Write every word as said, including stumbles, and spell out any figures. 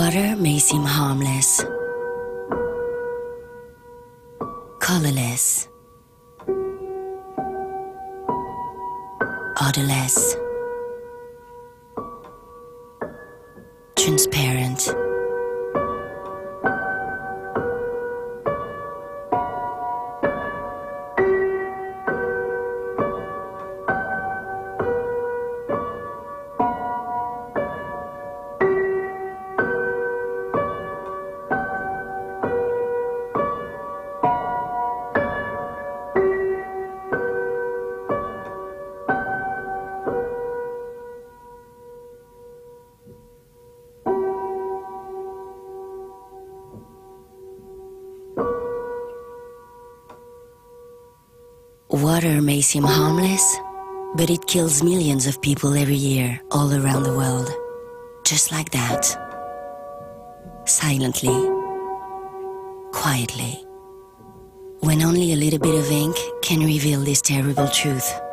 Water may seem harmless, colorless, odorless, transparent. Water may seem harmless, but it kills millions of people every year all around the world. Just like that. Silently. Quietly. When only a little bit of ink can reveal this terrible truth.